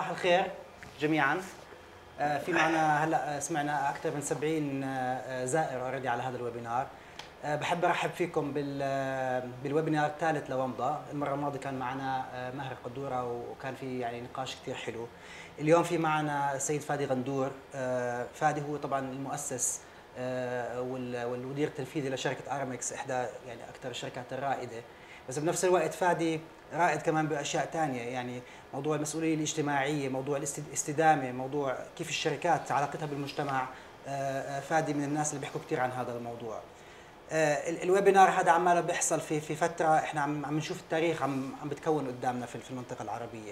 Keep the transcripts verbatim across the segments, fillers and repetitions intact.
صباح الخير جميعا. في معنا هلا سمعنا اكثر من سبعين زائر اوريدي على هذا الويبينار. بحب ارحب فيكم بال بالويبينار الثالث لومضه. المره الماضيه كان معنا ماهر قدوره وكان في يعني نقاش كثير حلو. اليوم في معنا السيد فادي غندور. فادي هو طبعا المؤسس والمدير التنفيذي لشركه ارامكس، احدى يعني اكثر الشركات الرائده، بس بنفس الوقت فادي رائد كمان باشياء ثانيه، يعني موضوع المسؤوليه الاجتماعيه، موضوع الاستدامه، موضوع كيف الشركات علاقتها بالمجتمع. فادي من الناس اللي بيحكوا كثير عن هذا الموضوع. الويبينار هذا عماله بيحصل في في فتره احنا عم عم نشوف التاريخ عم عم بتكون قدامنا في في المنطقه العربيه.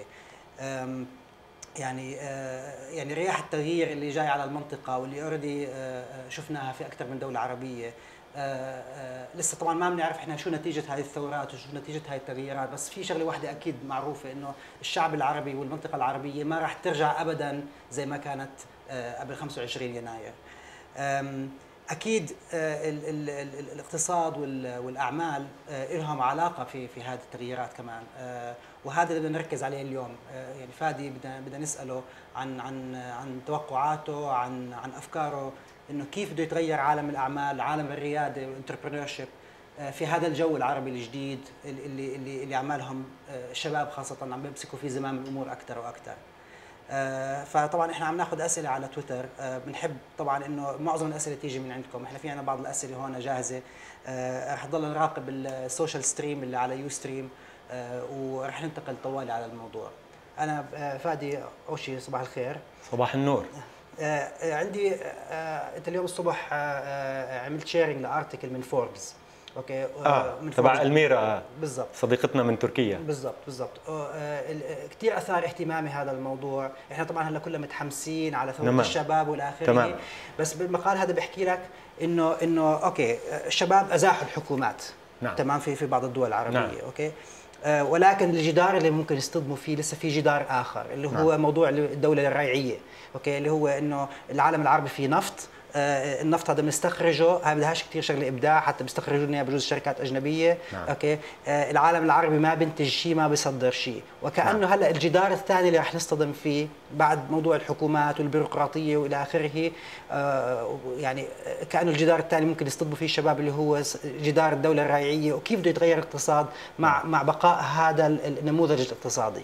يعني يعني رياح التغيير اللي جاي على المنطقه واللي اوريدي شفناها في اكثر من دوله عربيه. آه آه لسه طبعا ما بنعرف احنا شو نتيجه هذه الثورات وشو نتيجه هذه التغييرات، بس في شغله واحده اكيد معروفه، انه الشعب العربي والمنطقه العربيه ما راح ترجع ابدا زي ما كانت آه قبل خمسة وعشرين يناير. اكيد آه ال ال ال الاقتصاد والاعمال آه لهم علاقه في في هذه التغييرات كمان، آه وهذا اللي بدنا نركز عليه اليوم. آه يعني فادي بدنا بدنا نساله عن عن عن توقعاته، عن عن افكاره، انه كيف بده يتغير عالم الاعمال، عالم الرياده والانتربرينور شيب في هذا الجو العربي الجديد اللي اللي اللي عمالهم الشباب خاصه عم بيمسكوا في زمام الامور اكثر واكثر. فطبعا احنا عم ناخذ اسئله على تويتر، بنحب طبعا انه معظم الاسئله تيجي من عندكم، احنا في عندنا بعض الاسئله هون جاهزه، رح نضل نراقب السوشيال ستريم اللي على يو ستريم ورح ننتقل طوالي على الموضوع. انا فادي أوشي، صباح الخير. صباح النور. آه عندي آه انت اليوم الصبح آه عملت شيرنج لارتكل من فوربس، اوكي؟ اه من تبع الميرا، بالضبط، صديقتنا من تركيا. بالضبط بالضبط. آه كثير اثار اهتمامي هذا الموضوع. احنا طبعا هلا كلنا متحمسين على ثوره نعم. الشباب والى اخره. تمام. بس بالمقال هذا بحكي لك انه انه اوكي الشباب ازاحوا الحكومات. نعم. تمام، في في بعض الدول العربيه. نعم. اوكي، آه ولكن الجدار اللي ممكن يصطدموا فيه لسه في جدار اخر، اللي هو نعم. موضوع الدوله الريعيه. اوكي، اللي هو انه العالم العربي فيه نفط، آه النفط هذا بنستخرجه، هاي بدهاش كثير شغله ابداع، حتى بيستخرجوا لنا بجوز شركات اجنبيه. نعم. اوكي، آه العالم العربي ما بينتج شيء، ما بيصدر شيء، وكانه نعم. هلا الجدار الثاني اللي رح نصطدم فيه بعد موضوع الحكومات والبيروقراطيه والى اخره، آه يعني كانه الجدار الثاني ممكن يصطدموا فيه الشباب، اللي هو جدار الدوله الريعيه، وكيف بده يتغير الاقتصاد مع نعم. مع بقاء هذا النموذج الاقتصادي.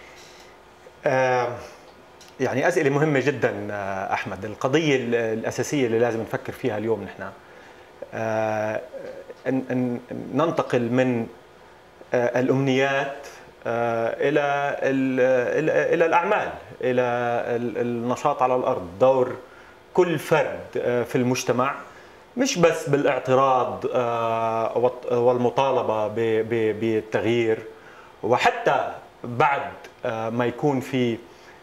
آه يعني أسئلة مهمة جدا أحمد. القضية الأساسية اللي لازم نفكر فيها اليوم نحن أن ننتقل من الأمنيات إلى إلى الأعمال، إلى النشاط على الأرض، دور كل فرد في المجتمع، مش بس بالاعتراض والمطالبة بالتغيير، وحتى بعد ما يكون في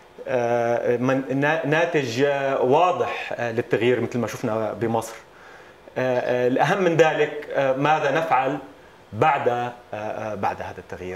ناتج واضح للتغيير مثل ما شفنا بمصر. الأهم من ذلك ماذا نفعل بعد بعد هذا التغيير.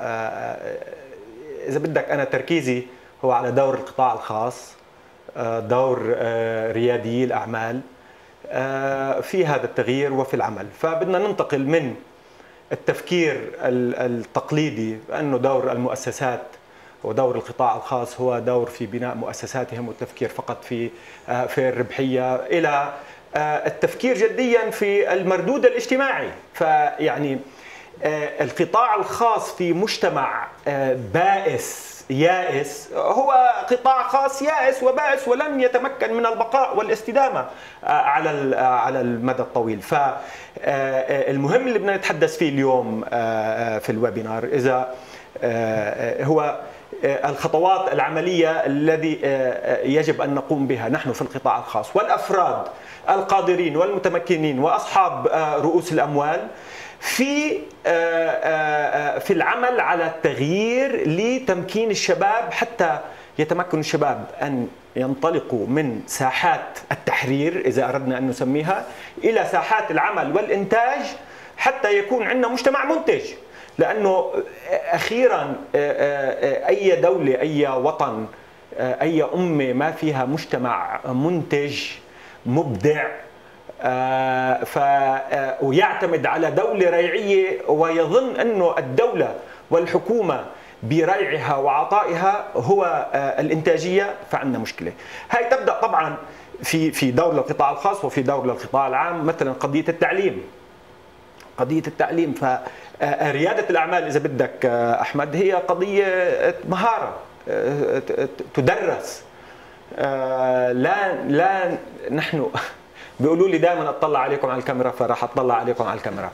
فإذا بدك أنا تركيزي هو على دور القطاع الخاص، دور رياديي الأعمال في هذا التغيير وفي العمل. فبدنا ننتقل من التفكير التقليدي أنه دور المؤسسات ودور القطاع الخاص هو دور في بناء مؤسساتهم والتفكير فقط في في الربحية، إلى التفكير جديا في المردود الاجتماعي. فيعني القطاع الخاص في مجتمع بائس يائس هو قطاع خاص يائس وبائس ولن يتمكن من البقاء والاستدامة على على المدى الطويل. فالمهم اللي بدنا نتحدث فيه اليوم في الويبينار إذا هو الخطوات العملية الذي يجب أن نقوم بها نحن في القطاع الخاص والأفراد القادرين والمتمكنين وأصحاب رؤوس الأموال في في العمل على التغيير لتمكين الشباب، حتى يتمكن الشباب أن ينطلقوا من ساحات التحرير إذا أردنا أن نسميها إلى ساحات العمل والإنتاج، حتى يكون عندنا مجتمع منتج. لأنه أخيرا أي دولة، أي وطن، أي أمة ما فيها مجتمع منتج مبدع ف ويعتمد على دولة ريعية ويظن أنه الدولة والحكومة بريعها وعطائها هو الانتاجيه، فعندنا مشكله. هاي تبدا طبعا في في دور للقطاع الخاص وفي دور للقطاع العام. مثلا قضيه التعليم، قضيه التعليم فرياده الاعمال اذا بدك احمد هي قضيه مهاره تدرس. لا لا نحن بيقولوا لي دائما اطلع عليكم على الكاميرا، فراح اطلع عليكم على الكاميرا.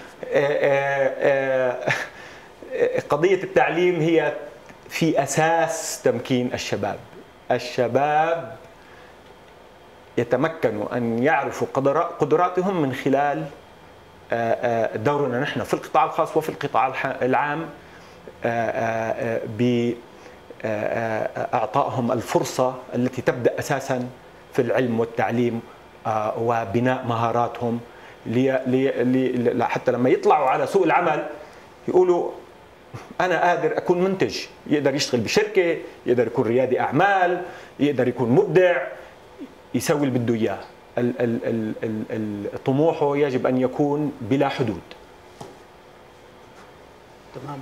قضيه التعليم هي في اساس تمكين الشباب. الشباب يتمكنوا ان يعرفوا قدراتهم من خلال دورنا نحن في القطاع الخاص وفي القطاع العام بإعطائهم الفرصة التي تبدأ أساسا في العلم والتعليم وبناء مهاراتهم، حتى لما يطلعوا على سوق العمل يقولوا أنا قادر أكون منتج. يقدر يشتغل بشركة، يقدر يكون ريادي أعمال، يقدر يكون مبدع، يسوي اللي بده إياه. طموحه يجب أن يكون بلا حدود. تمام.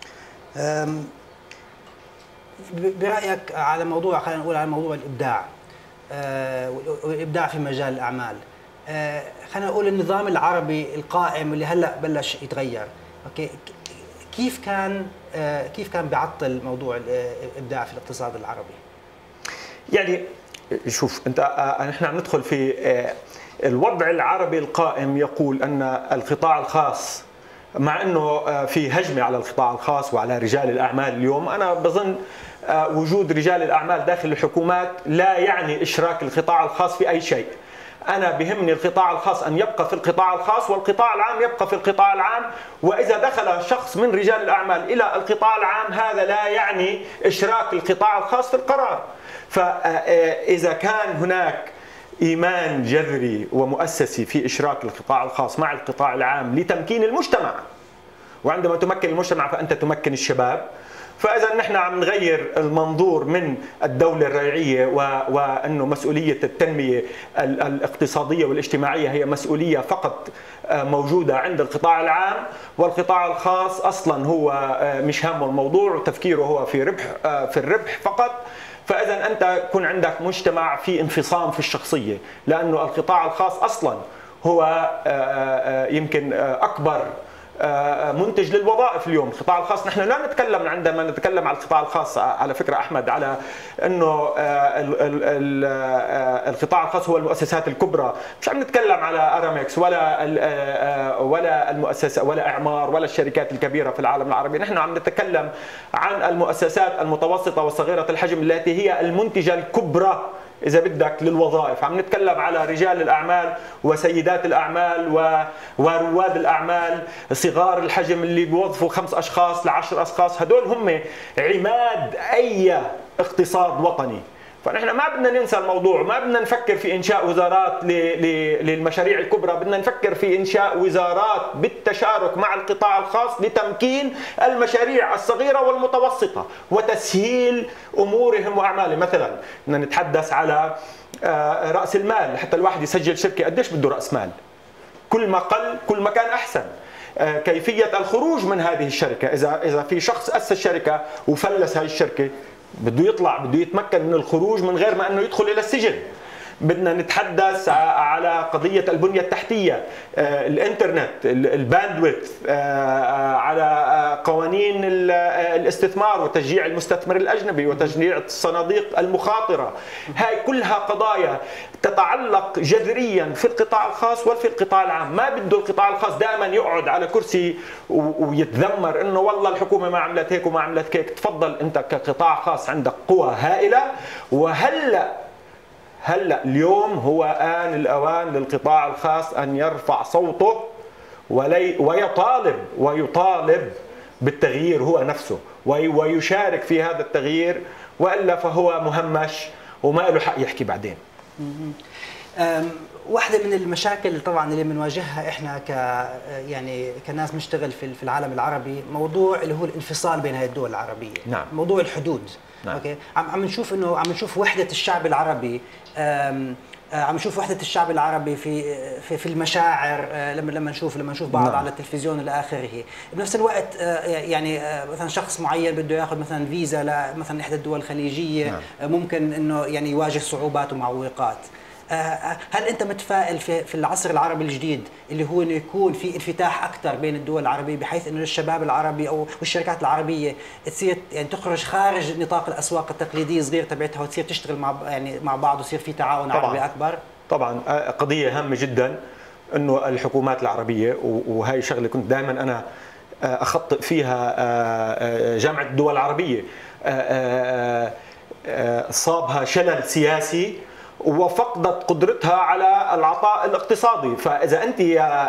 برأيك على موضوع، خلينا نقول على موضوع الإبداع والإبداع في مجال الأعمال، خلينا نقول النظام العربي القائم اللي هلا بلش يتغير، اوكي، كيف كان كيف كان بيعطل موضوع الإبداع في الاقتصاد العربي؟ يعني شوف انت، نحن عم ندخل في الوضع العربي القائم يقول ان القطاع الخاص، مع انه في هجمه على القطاع الخاص وعلى رجال الاعمال اليوم. انا بظن وجود رجال الاعمال داخل الحكومات لا يعني اشراك القطاع الخاص في اي شيء. انا بهمني القطاع الخاص ان يبقى في القطاع الخاص والقطاع العام يبقى في القطاع العام، واذا دخل شخص من رجال الاعمال الى القطاع العام هذا لا يعني اشراك القطاع الخاص في القرار. فاذا كان هناك إيمان جذري ومؤسسي في إشراك القطاع الخاص مع القطاع العام لتمكين المجتمع، وعندما تمكن المجتمع فأنت تمكن الشباب، فإذا نحن عم نغير المنظور من الدولة الريعية وأنه مسؤولية التنمية الاقتصادية والاجتماعية هي مسؤولية فقط موجودة عند القطاع العام، والقطاع الخاص أصلا هو مش هامه الموضوع وتفكيره هو في ربح في الربح فقط. فإذا أنت يكون عندك مجتمع في انفصام في الشخصية، لأنه القطاع الخاص أصلا هو يمكن أكبر منتج للوظائف اليوم. القطاع الخاص نحن لا نتكلم عندما نتكلم على القطاع الخاص على فكرة أحمد على أنه القطاع الخاص هو المؤسسات الكبرى، مش عم نتكلم على أرامكس ولا ولا المؤسسة ولا إعمار ولا الشركات الكبيرة في العالم العربي. نحن عم نتكلم عن المؤسسات المتوسطة وصغيرة الحجم التي هي المنتجة الكبرى إذا بدك للوظائف. عم نتكلم على رجال الأعمال وسيدات الأعمال ورواد الأعمال صغار الحجم اللي بيوظفوا خمس أشخاص لعشر أشخاص. هدول هم عماد أي اقتصاد وطني. فنحن ما بدنا ننسى الموضوع، ما بدنا نفكر في إنشاء وزارات للمشاريع الكبرى، بدنا نفكر في إنشاء وزارات بالتشارك مع القطاع الخاص لتمكين المشاريع الصغيرة والمتوسطة وتسهيل أمورهم وأعمالهم. مثلا بدنا نتحدث على رأس المال، حتى الواحد يسجل شركة قديش بده رأس مال؟ كل ما قل كل ما كان أحسن. كيفية الخروج من هذه الشركة، إذا إذا في شخص أسس شركة وفلس هذه الشركة بده يطلع، بده يتمكن من الخروج من غير ما انه يدخل الى السجن. بدنا نتحدث على قضية البنية التحتية، الانترنت، الباندويث، على قوانين الاستثمار وتشجيع المستثمر الأجنبي وتشجيع الصناديق المخاطرة. هاي كلها قضايا تتعلق جذريا في القطاع الخاص وفي القطاع العام. ما بده القطاع الخاص دائما يقعد على كرسي ويتذمر انه والله الحكومة ما عملت هيك وما عملت هيك. تفضل انت كقطاع خاص عندك قوى هائلة، وهلا هلا اليوم هو آن الأوان للقطاع الخاص أن يرفع صوته ولي ويطالب ويطالب بالتغيير هو نفسه ويشارك في هذا التغيير، وإلا فهو مهمش وما له حق يحكي بعدين. واحدة من المشاكل طبعا اللي بنواجهها احنا ك يعني كناس بنشتغل في في العالم العربي موضوع اللي هو الانفصال بين هذه الدول العربية. نعم. موضوع الحدود. نعم. اوكي، عم عم نشوف انه عم نشوف وحدة الشعب العربي آم عم نشوف وحده الشعب العربي في في في المشاعر لما لما نشوف لما نشوف بعض نعم. على التلفزيون الى اخره. بنفس الوقت يعني مثلا شخص معين بده ياخذ مثلا فيزا لمثلا احدى الدول الخليجيه نعم. ممكن انه يعني يواجه صعوبات ومعوقات. هل انت متفائل في في العصر العربي الجديد اللي هو انه يكون في انفتاح اكثر بين الدول العربيه بحيث انه الشباب العربي او والشركات العربيه تصير يعني تخرج خارج نطاق الاسواق التقليديه الصغيره تبعتها وتصير تشتغل مع يعني مع بعض ويصير في تعاون طبعًا. عربي اكبر؟ طبعا قضيه هامه جدا انه الحكومات العربيه، وهي شغله كنت دائما انا اخطئ فيها جامعه الدول العربيه، صابها شلل سياسي وفقدت قدرتها على العطاء الاقتصادي. فاذا انت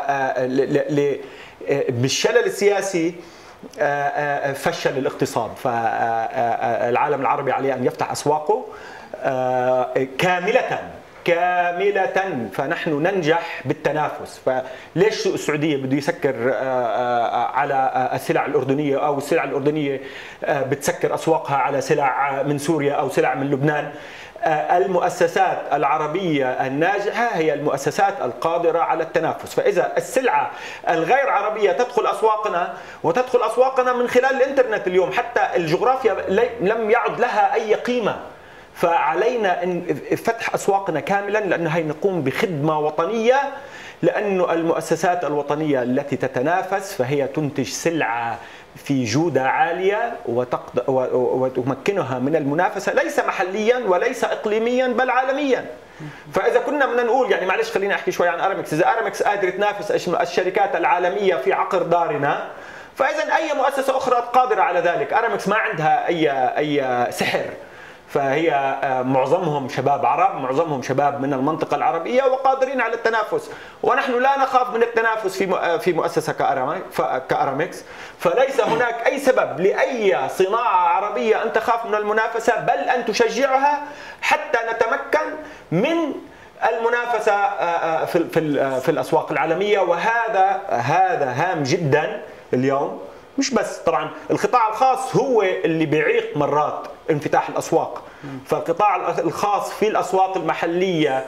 بالشلل السياسي فشل الاقتصاد، فالعالم العربي عليه ان يفتح اسواقه كامله كاملة، فنحن ننجح بالتنافس. فليش سوق السعودية بده يسكر على السلع الأردنية، أو السلع الأردنية بتسكر أسواقها على سلع من سوريا أو سلع من لبنان؟ المؤسسات العربية الناجحة هي المؤسسات القادرة على التنافس. فإذا السلعة الغير عربية تدخل أسواقنا، وتدخل أسواقنا من خلال الإنترنت اليوم، حتى الجغرافيا لم يعد لها أي قيمة، فعلينا ان فتح اسواقنا كاملا، لانه هي نقوم بخدمه وطنيه، لانه المؤسسات الوطنيه التي تتنافس فهي تنتج سلعه في جوده عاليه وتمكنها من المنافسه ليس محليا وليس اقليميا بل عالميا. فاذا كنا بدنا نقول يعني معلش خليني احكي شوي عن ارامكس، اذا ارامكس قادره تنافس الشركات العالميه في عقر دارنا، فاذا اي مؤسسه اخرى قادره على ذلك. ارامكس ما عندها اي اي سحر، فهي معظمهم شباب عرب، معظمهم شباب من المنطقة العربية وقادرين على التنافس، ونحن لا نخاف من التنافس في في مؤسسة كأرامكس. فليس هناك أي سبب لأي صناعة عربية أن تخاف من المنافسة، بل أن تشجعها حتى نتمكن من المنافسة في في في الأسواق العالمية. وهذا هذا هام جدا اليوم. مش بس طبعا القطاع الخاص هو اللي بيعيق مرات انفتاح الاسواق، فالقطاع الخاص في الاسواق المحليه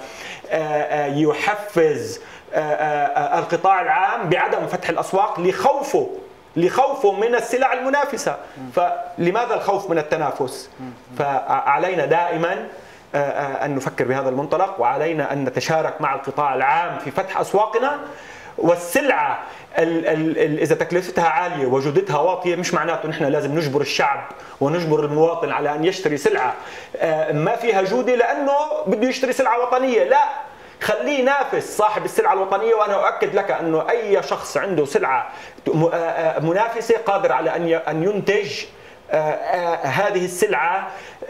يحفز القطاع العام بعدم فتح الاسواق لخوفه لخوفه من السلع المنافسه. فلماذا الخوف من التنافس؟ فعلينا دائما ان نفكر بهذا المنطلق، وعلينا ان نتشارك مع القطاع العام في فتح اسواقنا. والسلعه ال ال ال اذا تكلفتها عاليه وجودتها واطيه، مش معناته نحن لازم نجبر الشعب ونجبر المواطن على ان يشتري سلعه ما فيها جوده لانه بده يشتري سلعه وطنيه. لا، خليه ينافس صاحب السلعه الوطنيه. وانا اؤكد لك انه اي شخص عنده سلعه منافسه قادر على ان ان ينتج هذه السلعه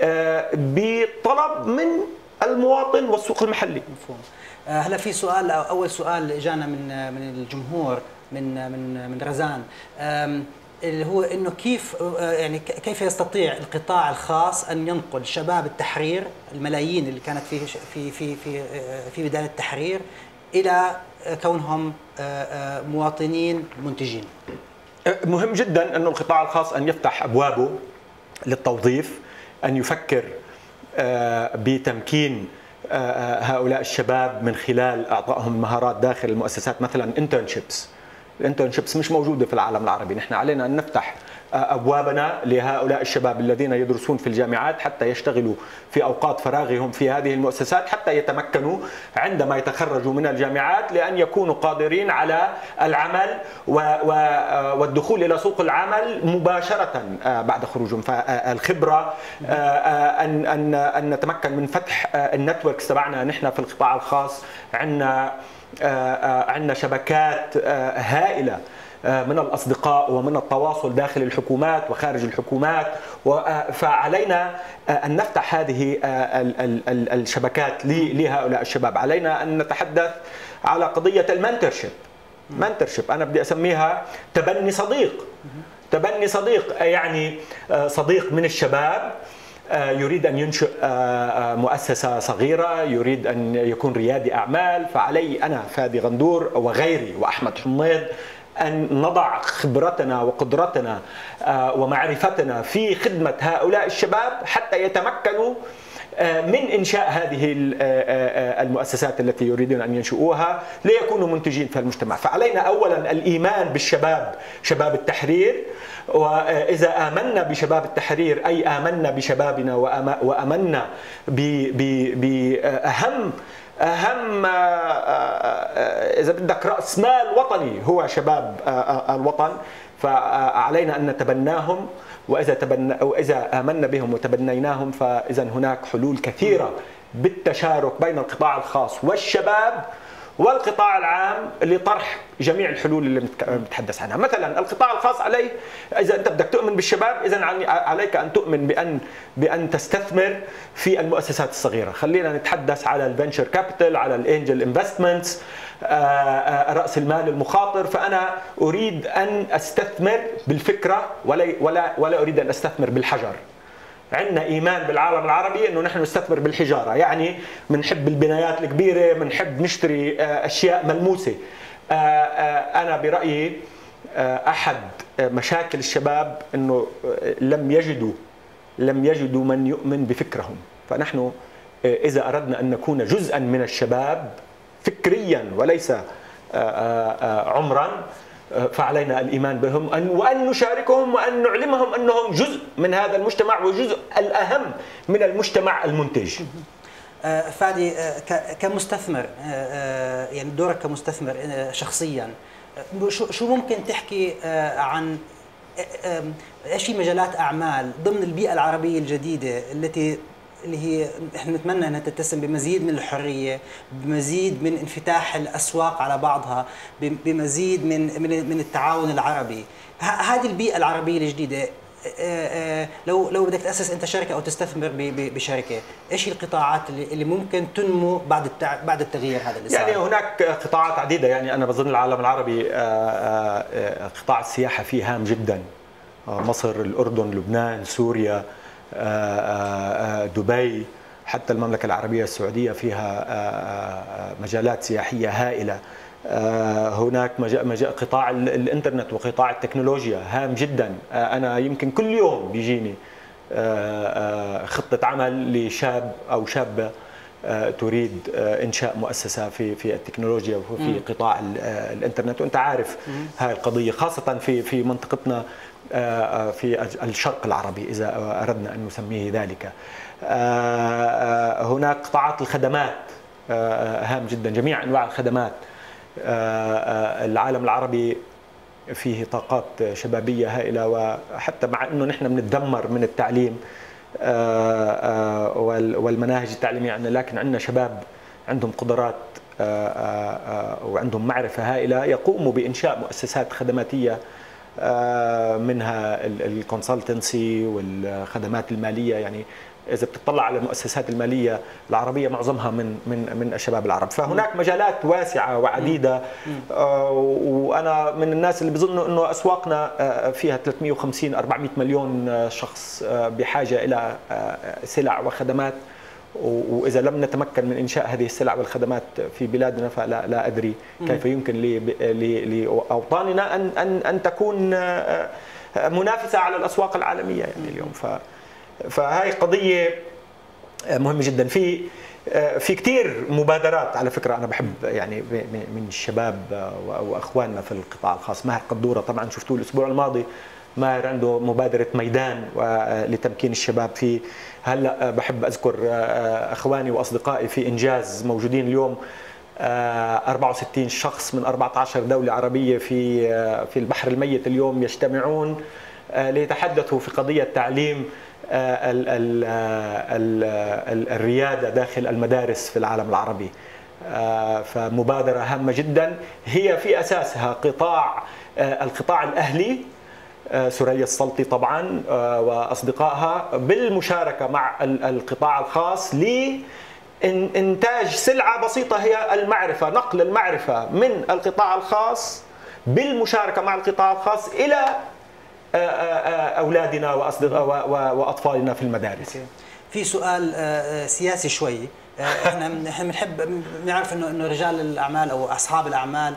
بطلب من المواطن والسوق المحلي. مفهوم. هلا في سؤال، اول سؤال اجانا من من الجمهور من من من رزان، اللي هو انه كيف يعني كيف يستطيع القطاع الخاص ان ينقل شباب التحرير الملايين اللي كانت في في في في في بدايه التحرير الى كونهم مواطنين منتجين؟ مهم جدا انه القطاع الخاص ان يفتح ابوابه للتوظيف، ان يفكر بتمكين هؤلاء الشباب من خلال اعطائهم مهارات داخل المؤسسات، مثلا انترنشيبس. الانترنشيبس مش موجوده في العالم العربي، نحن علينا ان نفتح ابوابنا لهؤلاء الشباب الذين يدرسون في الجامعات حتى يشتغلوا في اوقات فراغهم في هذه المؤسسات، حتى يتمكنوا عندما يتخرجوا من الجامعات لان يكونوا قادرين على العمل والدخول الى سوق العمل مباشره بعد خروجهم. فالخبره ان ان ان نتمكن من فتح النتوركس تبعنا. نحن في القطاع الخاص عندنا عندنا شبكات هائله من الأصدقاء ومن التواصل داخل الحكومات وخارج الحكومات، فعلينا أن نفتح هذه الشبكات لهؤلاء الشباب. علينا أن نتحدث على قضية المنتورشيب. منتورشيب أنا بدي أسميها تبني صديق. تبني صديق يعني صديق من الشباب يريد أن ينشئ مؤسسة صغيرة، يريد أن يكون ريادي أعمال، فعلي أنا فادي غندور وغيري وأحمد حميد أن نضع خبرتنا وقدرتنا ومعرفتنا في خدمة هؤلاء الشباب حتى يتمكنوا من إنشاء هذه المؤسسات التي يريدون أن ينشئوها ليكونوا منتجين في المجتمع. فعلينا أولا الإيمان بالشباب، شباب التحرير، وإذا آمنا بشباب التحرير أي آمنا بشبابنا وآمنا بأهم أهم إذا بدك رأس مال وطني هو شباب الوطن، فعلينا أن نتبناهم. وإذا تبنى وإذا آمنا بهم وتبنيناهم فإذا هناك حلول كثيرة بالتشارك بين القطاع الخاص والشباب والقطاع العام لطرح جميع الحلول اللي بنتحدث عنها. مثلا القطاع الخاص عليه، اذا انت بدك تؤمن بالشباب اذا عليك ان تؤمن بان بان تستثمر في المؤسسات الصغيره. خلينا نتحدث على الفينشر كابيتال، على الانجل انفستمنتس، راس المال المخاطر. فانا اريد ان استثمر بالفكره ولا ولا ولا اريد ان استثمر بالحجر. عندنا ايمان بالعالم العربي انه نحن نستثمر بالحجاره، يعني بنحب البنايات الكبيره، بنحب نشتري اشياء ملموسه. انا برايي احد مشاكل الشباب انه لم يجدوا لم يجدوا من يؤمن بفكرهم. فنحن اذا اردنا ان نكون جزءا من الشباب فكريا وليس عمرا فعلينا الإيمان بهم وأن نشاركهم وأن نعلمهم أنهم جزء من هذا المجتمع وجزء الأهم من المجتمع المنتج. فادي كمستثمر، يعني دورك كمستثمر شخصيا، شو ممكن تحكي عن ايش في مجالات أعمال ضمن البيئة العربية الجديدة التي اللي هي احنا نتمنى انها تتسم بمزيد من الحريه، بمزيد من انفتاح الاسواق على بعضها، بمزيد من من من التعاون العربي. هذه البيئه العربيه الجديده، لو لو بدك تاسس انت شركه او تستثمر بشركه، ايش القطاعات اللي ممكن تنمو بعد بعد التغيير هذا اللي صار؟ يعني هناك قطاعات عديده، يعني انا بظن العالم العربي قطاع السياحه فيه هام جدا. مصر، الاردن، لبنان، سوريا، دبي، حتى المملكة العربية السعودية فيها مجالات سياحية هائلة. هناك مجال قطاع الانترنت وقطاع التكنولوجيا هام جدا. أنا يمكن كل يوم بيجيني خطة عمل لشاب أو شابة تريد إنشاء مؤسسة في في التكنولوجيا وفي قطاع الانترنت. وأنت عارف هاي القضية خاصة في في منطقتنا في الشرق العربي إذا أردنا أن نسميه ذلك. هناك قطاعات الخدمات هام جدا، جميع أنواع الخدمات. العالم العربي فيه طاقات شبابية هائلة، وحتى مع أنه نحن بنتدمر من التعليم والمناهج التعليمية عندنا، لكن عندنا شباب عندهم قدرات وعندهم معرفة هائلة يقوموا بإنشاء مؤسسات خدماتية، منها الكونسلتنسي والخدمات الماليه. يعني اذا بتطلع على المؤسسات الماليه العربيه معظمها من من من الشباب العرب. فهناك مجالات واسعه وعديده، وانا من الناس اللي بظنوا انه اسواقنا فيها ثلاثمئة وخمسين أربعمئة مليون شخص بحاجه الى سلع وخدمات، واذا لم نتمكن من انشاء هذه السلع والخدمات في بلادنا فلا لا ادري كيف يمكن لاوطاننا ان ان ان تكون منافسه على الاسواق العالميه يعني اليوم. ف فهي قضيه مهمه جدا. في في كثير مبادرات على فكره، انا بحب يعني من الشباب واخواننا في القطاع الخاص. ماهر قدوره طبعا شفتوه الاسبوع الماضي، ماهر عنده مبادره ميدان لتمكين الشباب. في هلا بحب اذكر اخواني واصدقائي في انجاز موجودين اليوم، أربعة وستين شخص من أربعة عشر دوله عربيه في في البحر الميت اليوم يجتمعون ليتحدثوا في قضيه تعليم ال ال ال الرياده داخل المدارس في العالم العربي. فمبادره هامه جدا، هي في اساسها قطاع القطاع الاهلي، سوريا السلطي طبعا واصدقائها بالمشاركه مع القطاع الخاص لانتاج سلعه بسيطه هي المعرفه، نقل المعرفه من القطاع الخاص بالمشاركه مع القطاع الخاص الى اولادنا واصدقاء واطفالنا في المدارس. في سؤال سياسي شوي، احنا احنا بنحب نعرف انه انه رجال الاعمال او اصحاب الاعمال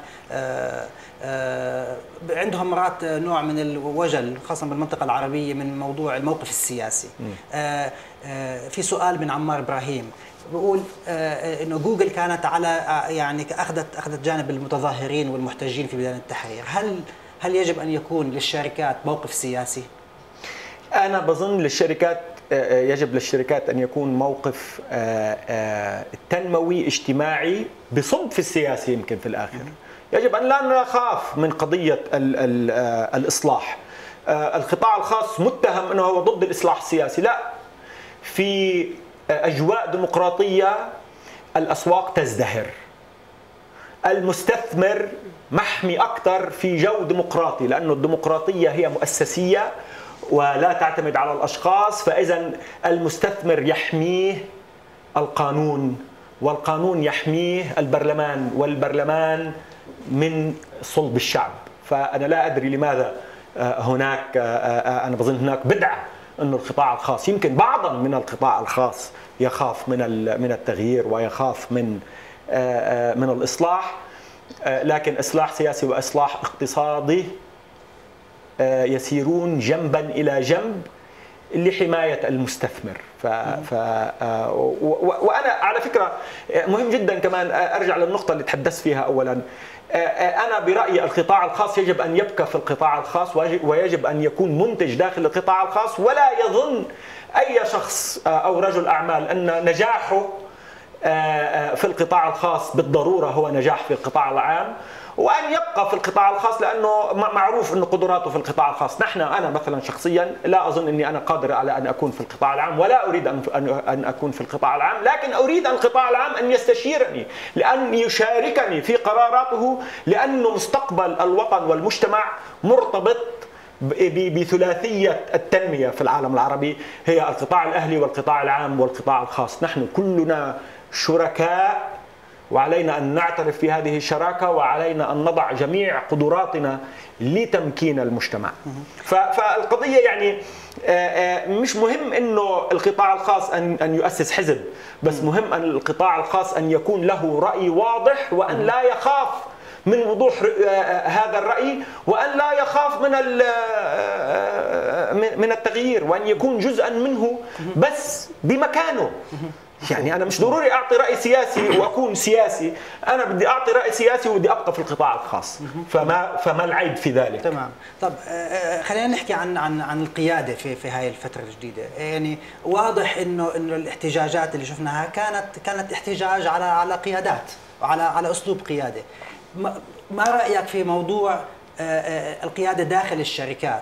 عندهم مرات نوع من الوجل خاصه بالمنطقه العربيه من موضوع الموقف السياسي. في سؤال من عمار ابراهيم بقول انه جوجل كانت على يعني اخذت اخذت جانب المتظاهرين والمحتجين في ميدان التحرير، هل هل يجب ان يكون للشركات موقف سياسي؟ انا بظن للشركات يجب للشركات ان يكون موقف تنموي اجتماعي بصب في السياسي. يمكن في الاخر يجب ان لا نخاف من قضيه ال ال الاصلاح. القطاع الخاص متهم انه هو ضد الاصلاح السياسي، لا، في اجواء ديمقراطيه الاسواق تزدهر، المستثمر محمي اكثر في جو ديمقراطي، لانه الديمقراطيه هي مؤسسيه ولا تعتمد على الاشخاص، فاذا المستثمر يحميه القانون والقانون يحميه البرلمان والبرلمان من صلب الشعب. فانا لا ادري لماذا هناك، انا بظن هناك بدعه انه القطاع الخاص، يمكن بعضا من القطاع الخاص يخاف من من التغيير ويخاف من من الاصلاح، لكن اصلاح سياسي واصلاح اقتصادي يسيرون جنبا الى جنب لحمايه المستثمر. ف, ف وانا على فكره مهم جدا كمان ارجع للنقطه اللي تحدثت فيها اولا. انا برايي القطاع الخاص يجب ان يبقى في القطاع الخاص، ويجب ان يكون منتج داخل القطاع الخاص، ولا يظن اي شخص او رجل اعمال ان نجاحه في القطاع الخاص بالضروره هو نجاح في القطاع العام، وان يبقى في القطاع الخاص لانه معروف انه قدراته في القطاع الخاص. نحن انا مثلا شخصيا لا اظن اني انا قادر على ان اكون في القطاع العام، ولا اريد ان ان اكون في القطاع العام، لكن اريد القطاع العام ان يستشيرني، لان يشاركني في قراراته، لانه مستقبل الوطن والمجتمع مرتبط بثلاثيه التنميه في العالم العربي، هي القطاع الاهلي والقطاع العام والقطاع الخاص. نحن كلنا شركاء، وعلينا أن نعترف في هذه الشراكة، وعلينا أن نضع جميع قدراتنا لتمكين المجتمع. فالقضية يعني مش مهم أنه القطاع الخاص أن يؤسس حزب، بس مهم أن القطاع الخاص أن يكون له رأي واضح، وأن لا يخاف من وضوح هذا الرأي، وأن لا يخاف من من التغيير، وأن يكون جزءا منه بس بمكانه. يعني أنا مش ضروري أعطي رأي سياسي وأكون سياسي، أنا بدي أعطي رأي سياسي وبدي أبقى في القطاع الخاص، فما فما العيب في ذلك؟ تمام. طب خلينا نحكي عن عن عن القيادة في في هاي الفترة الجديدة. يعني واضح إنه إنه الاحتجاجات اللي شفناها كانت كانت احتجاج على على قيادات وعلى على أسلوب قيادة. ما رأيك في موضوع القيادة داخل الشركات؟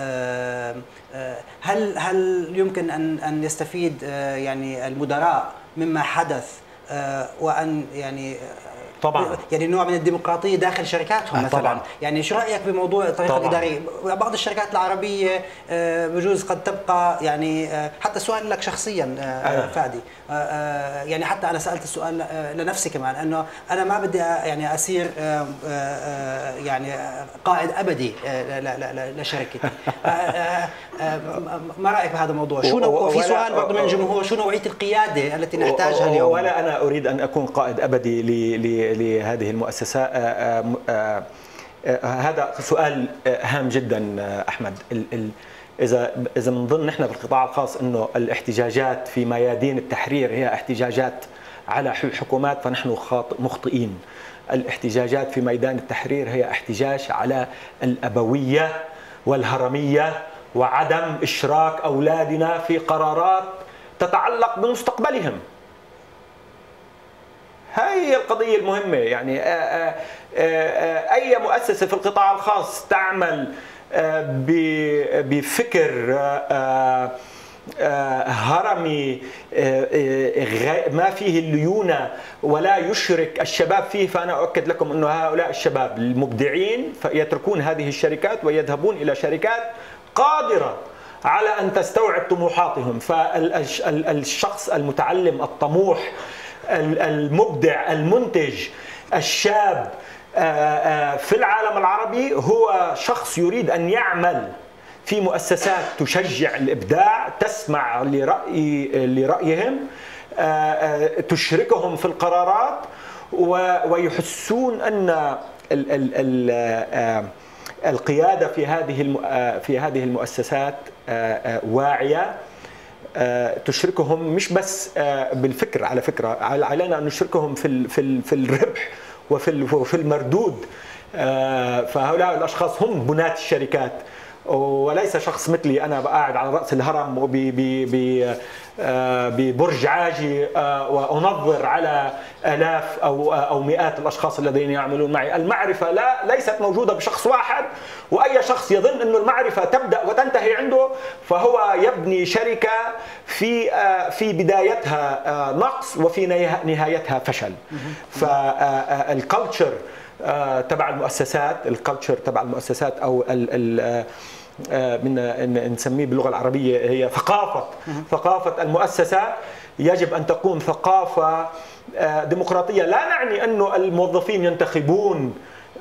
هل هل يمكن ان ان يستفيد يعني المدراء مما حدث، وان يعني طبعا يعني نوع من الديمقراطيه داخل شركاتهم مثلا؟ طبعا. يعني شو رايك بموضوع الطريقه طبعا. الاداريه؟ بعض الشركات العربيه بجوز قد تبقى يعني، حتى سؤال لك شخصيا فادي، يعني حتى انا سالت السؤال لنفسي كمان، انه انا ما بدي يعني اصير يعني قائد ابدي لشركتي. ما رايك بهذا الموضوع؟ شو نوع، في سؤال برضه من الجمهور، شو نوعيه القياده التي نحتاجها اليوم؟ ولا انا اريد ان اكون قائد ابدي ل لهذه المؤسسات. هذا سؤال هام جدا أحمد. إذا إذا من ضمن نحن في القطاع الخاص إنه الاحتجاجات في ميادين التحرير هي احتجاجات على الحكومات، فنحن مخطئين. الاحتجاجات في ميدان التحرير هي احتجاج على الأبوية والهرمية وعدم إشراك أولادنا في قرارات تتعلق بمستقبلهم. هاي القضية المهمة. يعني أي مؤسسة في القطاع الخاص تعمل بفكر هرمي ما فيه الليونة ولا يشرك الشباب فيه، فأنا أؤكد لكم أن هؤلاء الشباب المبدعين يتركون هذه الشركات ويذهبون إلى شركات قادرة على أن تستوعب طموحاتهم. فالشخص المتعلم الطموح المبدع المنتج الشاب في العالم العربي هو شخص يريد أن يعمل في مؤسسات تشجع الإبداع، تسمع لرأي لرأيهم، تشركهم في القرارات ويحسون ان ال ال ال القياده في هذه في هذه المؤسسات واعيه، تشركهم مش بس بالفكر، على فكره علينا ان نشركهم في في في الربح وفي وفي المردود. فهؤلاء الاشخاص هم بناة الشركات، وليس شخص مثلي انا قاعد على راس الهرم ببرج عاجي وانظر على الاف او او مئات الاشخاص الذين يعملون معي. المعرفه لا ليست موجوده بشخص واحد، واي شخص يظن انه المعرفه تبدا وتنتهي عنده فهو يبني شركه في في بدايتها نقص وفي نهايتها فشل. فالكالتشر تبع المؤسسات، الكالتشر تبع المؤسسات او ال ال من نسميه باللغه العربيه هي ثقافه ثقافه المؤسسه، يجب ان تكون ثقافه ديمقراطيه. لا نعني انه الموظفين ينتخبون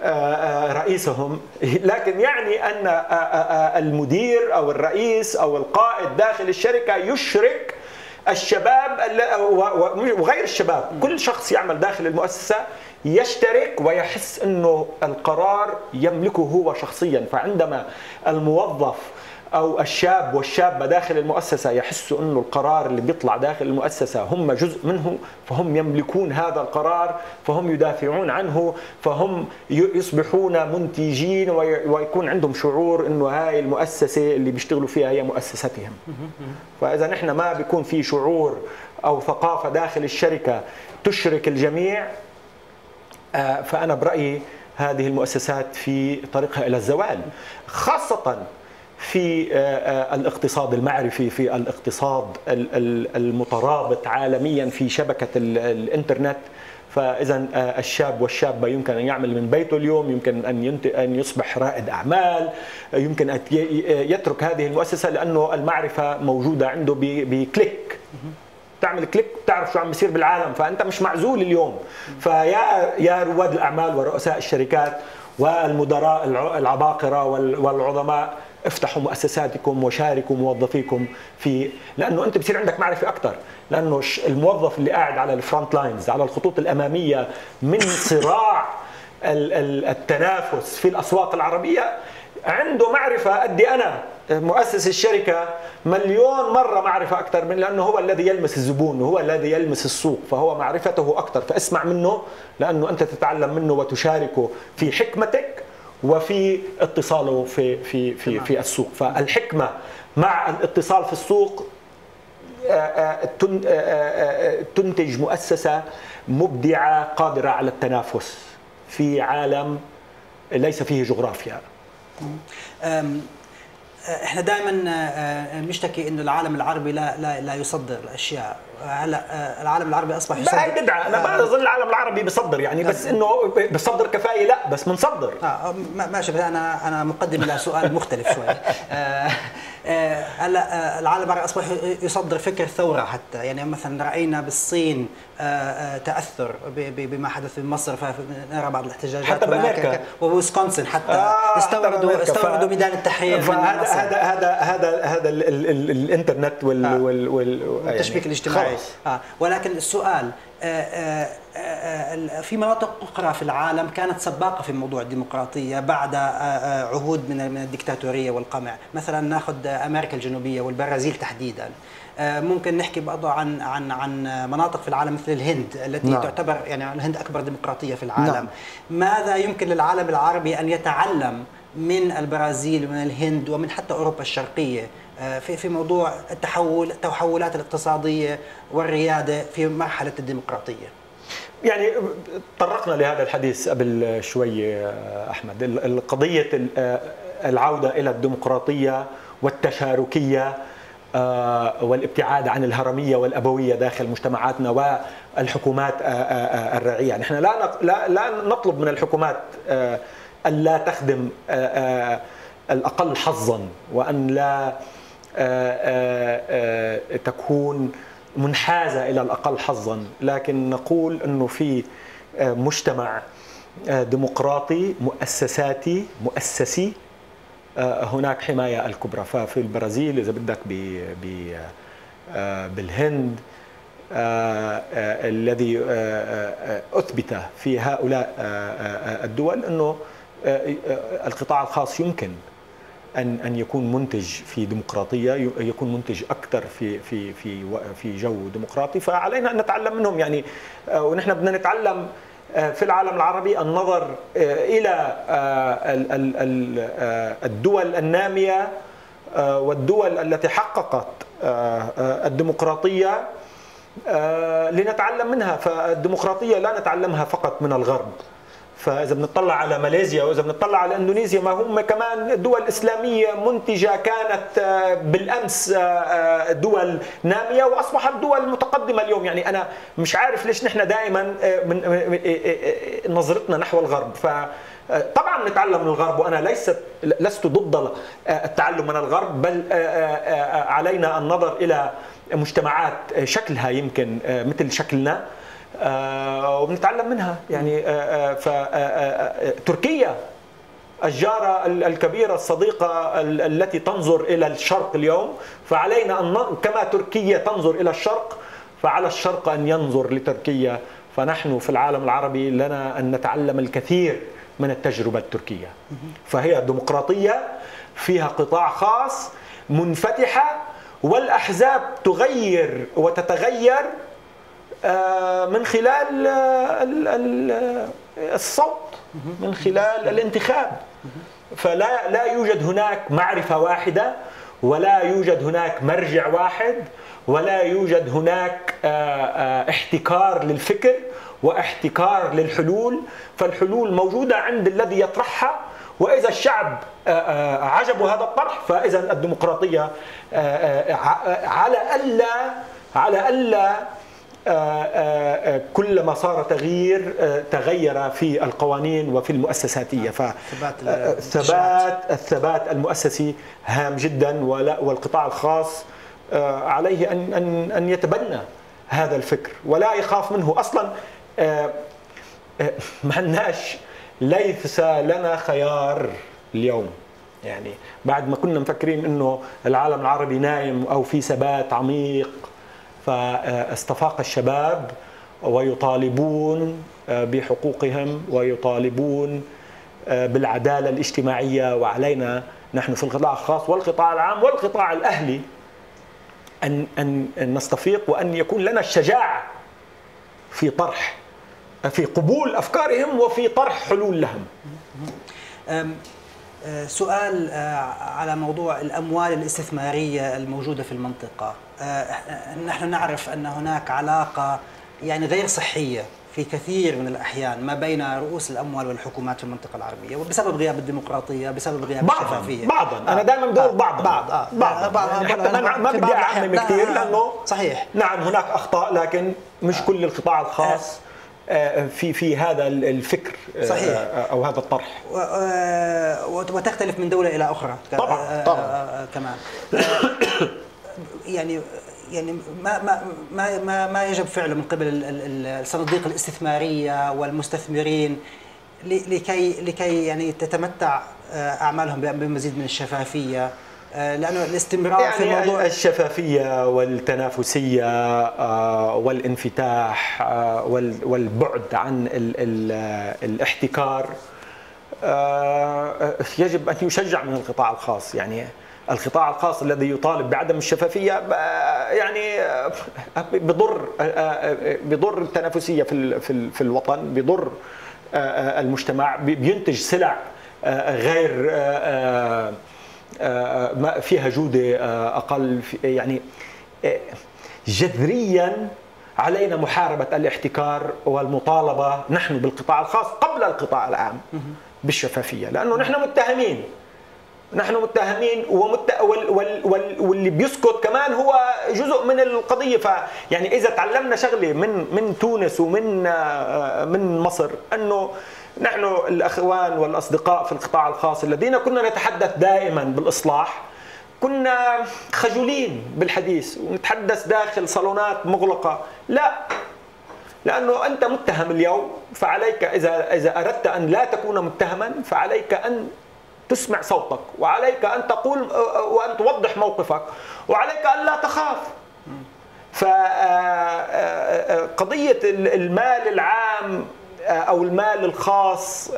رئيسهم، لكن يعني ان المدير او الرئيس او القائد داخل الشركه يشرك الشباب وغير الشباب، كل شخص يعمل داخل المؤسسه يشترك ويحس انه القرار يملكه هو شخصيا. فعندما الموظف او الشاب والشابه داخل المؤسسه يحسوا انه القرار اللي بيطلع داخل المؤسسه هم جزء منه، فهم يملكون هذا القرار، فهم يدافعون عنه، فهم يصبحون منتجين ويكون عندهم شعور انه هاي المؤسسه اللي بيشتغلوا فيها هي مؤسستهم. فاذا نحن ما بيكون في شعور او ثقافه داخل الشركه تشرك الجميع، فأنا برأيي هذه المؤسسات في طريقها إلى الزوال، خاصة في الاقتصاد المعرفي، في الاقتصاد المترابط عالميا في شبكة الإنترنت. فإذا الشاب والشابة يمكن أن يعمل من بيته اليوم، يمكن أن أن يصبح رائد أعمال، يمكن أن يترك هذه المؤسسة لأنه المعرفة موجودة عنده بكليك. تعمل كليك بتعرف شو عم بيصير بالعالم، فانت مش معزول اليوم. فيا يا رواد الاعمال ورؤساء الشركات والمدراء العباقره والعظماء، افتحوا مؤسساتكم وشاركوا موظفيكم في، لانه انت بصير عندك معرفه اكثر، لانه الموظف اللي قاعد على الفرونت لاينز، على الخطوط الاماميه من صراع التنافس في الاسواق العربيه، عنده معرفة قد أنا مؤسس الشركة مليون مرة معرفة أكثر من، لأنه هو الذي يلمس الزبون وهو الذي يلمس السوق، فهو معرفته أكثر. فاسمع منه، لأنه أنت تتعلم منه وتشاركه في حكمتك وفي اتصاله في في في في السوق. فالحكمة مع الاتصال في السوق تنتج مؤسسة مبدعة قادرة على التنافس في عالم ليس فيه جغرافيا. احنا دائما نشتكي انه العالم العربي لا لا لا يصدر الاشياء. هلا العالم العربي اصبح يصدر. لا هي بدعه، انا ما اظن العالم العربي بيصدر يعني، بس انه بيصدر كفايه لا، بس بنصدر. اه ماشي، انا انا مقدم الى سؤال مختلف شوي. هلا العالم العربي اصبح يصدر فكر ثوره حتى، يعني مثلا راينا بالصين تاثر بما حدث في مصر، فنرى بعض الاحتجاجات حتى بامريكا وويسكونسن حتى آه استوردوا استوردوا ميدان التحرير. هذا هذا هذا هذا هذا الانترنت وال آه. وال والتشبيك الاجتماعي. آه. ولكن السؤال آه آه في مناطق أخرى في العالم كانت سباقة في موضوع الديمقراطية بعد آه عهود من من الدكتاتورية والقمع. مثلا ناخذ أمريكا الجنوبية والبرازيل تحديدا. ممكن نحكي برضه عن عن عن مناطق في العالم مثل الهند التي نعم. تعتبر يعني الهند أكبر ديمقراطية في العالم. نعم. ماذا يمكن للعالم العربي أن يتعلم من البرازيل ومن الهند ومن حتى أوروبا الشرقية في في موضوع التحول التحولات الاقتصادية والريادة في مرحلة الديمقراطية؟ يعني طرقنا لهذا الحديث قبل شوي أحمد، القضية العودة إلى الديمقراطية والتشاركية والابتعاد عن الهرمية والأبوية داخل مجتمعاتنا والحكومات الرعية. نحن لا لا لا نطلب من الحكومات أن لا تخدم الأقل حظا، وأن لا تكون منحازة إلى الأقل حظا، لكن نقول أنه في مجتمع ديمقراطي مؤسساتي مؤسسي هناك حماية الكبرى. ففي البرازيل إذا بدك بالهند الذي أثبت في هؤلاء الدول أنه القطاع الخاص يمكن أن أن يكون منتج في ديمقراطية، يكون منتج أكثر في في في في جو ديمقراطي، فعلينا أن نتعلم منهم يعني. ونحن بدنا نتعلم في العالم العربي النظر إلى الدول النامية والدول التي حققت الديمقراطية لنتعلم منها. فالديمقراطية لا نتعلمها فقط من الغرب. فإذا بنطلع على ماليزيا وإذا بنطلع على إندونيسيا، ما هم كمان دول إسلامية منتجة كانت بالأمس دول نامية وأصبحت دول متقدمة اليوم. يعني أنا مش عارف ليش نحن دائما من نظرتنا نحو الغرب. فطبعا نتعلم من الغرب، وأنا ليست لست ضد التعلم من الغرب، بل علينا النظر إلى مجتمعات شكلها يمكن مثل شكلنا وبنتعلم منها. يعني فتركيا الجارة الكبيرة الصديقة التي تنظر إلى الشرق اليوم، فعلينا أن كما تركيا تنظر إلى الشرق فعلى الشرق أن ينظر لتركيا. فنحن في العالم العربي لنا أن نتعلم الكثير من التجربة التركية. فهي ديمقراطية فيها قطاع خاص منفتحة، والأحزاب تغير وتتغير من خلال الصوت، من خلال الانتخاب. فلا لا يوجد هناك معرفة واحدة، ولا يوجد هناك مرجع واحد، ولا يوجد هناك احتكار للفكر واحتكار للحلول. فالحلول موجودة عند الذي يطرحها، وإذا الشعب عجبه هذا الطرح فإذا الديمقراطية على ألا على ألا كلما صار تغيير تغير في القوانين وفي المؤسساتية. فالثبات الثبات المؤسسي هام جدا، والقطاع الخاص عليه أن أن أن يتبنى هذا الفكر ولا يخاف منه. أصلا ما عندناش، ليس لنا خيار اليوم. يعني بعد ما كنا مفكرين انه العالم العربي نايم او في ثبات عميق، فاستفاق الشباب ويطالبون بحقوقهم ويطالبون بالعدالة الاجتماعية. وعلينا نحن في القطاع الخاص والقطاع العام والقطاع الأهلي أن أن نستفيق، وأن يكون لنا الشجاعة في طرح في قبول أفكارهم وفي طرح حلول لهم. سؤال على موضوع الأموال الاستثمارية الموجودة في المنطقة. نحن نعرف أن هناك علاقة يعني غير صحية في كثير من الأحيان ما بين رؤوس الأموال والحكومات في المنطقة العربية، وبسبب غياب الديمقراطية، بسبب غياب بعضاً الشفافية. بعضا آه. أنا دائما بدور بعضا بعض آه. بعضا بعض يعني حتى ما ما بدي أعمم كثير، لأنه صحيح نعم هناك أخطاء، لكن مش آه. كل القطاع الخاص آه. في في هذا الفكر صحيح. او هذا الطرح، وتختلف من دوله الى اخرى طبعا طبعا كمان. يعني يعني ما ما ما ما, ما يجب فعله من قبل الصناديق الاستثماريه والمستثمرين لكي لكي يعني تتمتع اعمالهم بمزيد من الشفافيه، لأنه الاستمرار يعني في موضوع الشفافية والتنافسية والانفتاح والبعد عن ال ال الاحتكار يجب أن يشجع من القطاع الخاص. يعني القطاع الخاص الذي يطالب بعدم الشفافية يعني بضر بضر التنافسية في في الوطن، بضر المجتمع، بينتج سلع غير ما فيها جودة أقل. يعني جذريا علينا محاربة الاحتكار والمطالبة نحن بالقطاع الخاص قبل القطاع العام بالشفافية، لأنه نحن متهمين نحن متهمين ومت... وال... وال... وال... واللي بيسكت كمان هو جزء من القضية. فيعني إذا تعلمنا شغلة من من تونس ومن من مصر، أنه نحن الأخوان والأصدقاء في القطاع الخاص الذين كنا نتحدث دائما بالإصلاح كنا خجولين بالحديث ونتحدث داخل صالونات مغلقة. لا، لأنه أنت متهم اليوم، فعليك إذا إذا أردت أن لا تكون متهما فعليك أن تسمع صوتك، وعليك أن تقول وأن توضح موقفك، وعليك أن لا تخاف. فقضية المال العام أو المال الخاص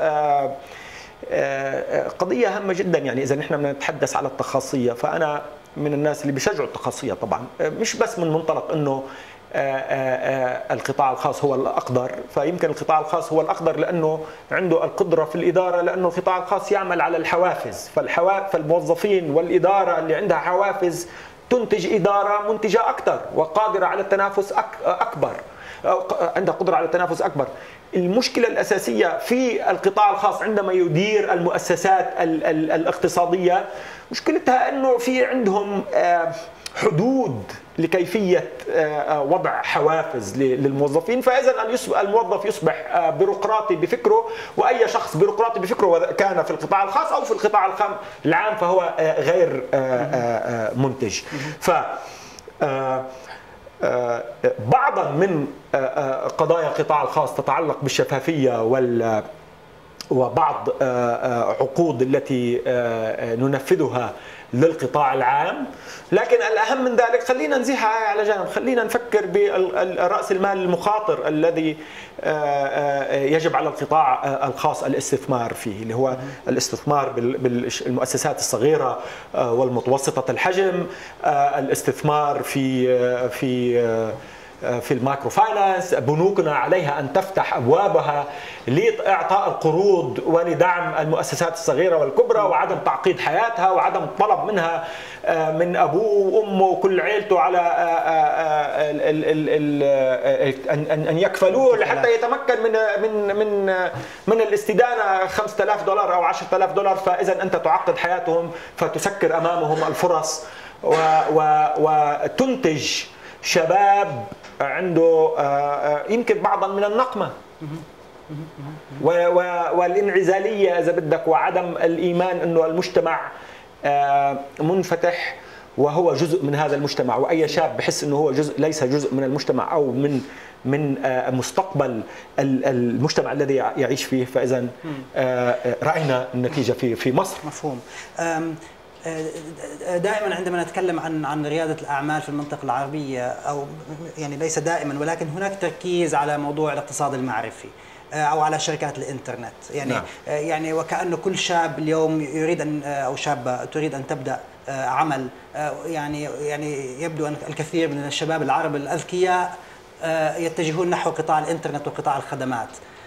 قضية هامة جدا. يعني إذا نحن بنتحدث على التخاصية، فأنا من الناس اللي بيشجعوا التخاصية طبعا، مش بس من منطلق أنه القطاع الخاص هو الأقدر، فيمكن القطاع الخاص هو الأقدر لأنه عنده القدرة في الإدارة، لأنه القطاع الخاص يعمل على الحوافز، فالموظفين والإدارة اللي عندها حوافز تنتج إدارة منتجة أكثر وقادرة على التنافس أكبر، عندها قدرة على التنافس أكبر. المشكلة الأساسية في القطاع الخاص عندما يدير المؤسسات الاقتصادية، مشكلتها أنه في عندهم حدود لكيفية وضع حوافز للموظفين، فإذا الموظف يصبح بيروقراطي بفكره، وأي شخص بيروقراطي بفكره كان في القطاع الخاص أو في القطاع العام فهو غير منتج. ف بعضا من قضايا القطاع الخاص تتعلق بالشفافية وال وبعض عقود التي ننفذها للقطاع العام، لكن الأهم من ذلك خلينا نزيحها على جانب، خلينا نفكر برأس المال المخاطر الذي يجب على القطاع الخاص الاستثمار فيه، اللي هو الاستثمار بالمؤسسات الصغيرة والمتوسطة الحجم، الاستثمار في في في المايكرو فاينانس. بنوكنا عليها أن تفتح أبوابها لإعطاء القروض ولدعم المؤسسات الصغيرة والكبرى، وعدم تعقيد حياتها، وعدم الطلب منها من أبوه وأمه وكل عيلته على أن يكفلوه لحتى يتمكن من من من من الاستدانة خمسة آلاف دولار أو عشرة آلاف دولار. فإذا أنت تعقد حياتهم فتسكر أمامهم الفرص وتنتج شباب عنده يمكن بعضا من النقمة والانعزالية إذا بدك، وعدم الإيمان أنه المجتمع منفتح وهو جزء من هذا المجتمع، وأي شاب بحس أنه هو جزء ليس جزء من المجتمع أو من من مستقبل المجتمع الذي يعيش فيه. فإذا رأينا النتيجة في في مصر. مفهوم. دائما عندما نتكلم عن عن رياده الاعمال في المنطقه العربيه، او يعني ليس دائما ولكن هناك تركيز على موضوع الاقتصاد المعرفي او على شركات الانترنت، يعني نعم. يعني وكأنه كل شاب اليوم يريد ان او شابه تريد ان تبدا عمل، يعني يعني يبدو ان الكثير من الشباب العرب الاذكياء يتجهون نحو قطاع الانترنت وقطاع الخدمات.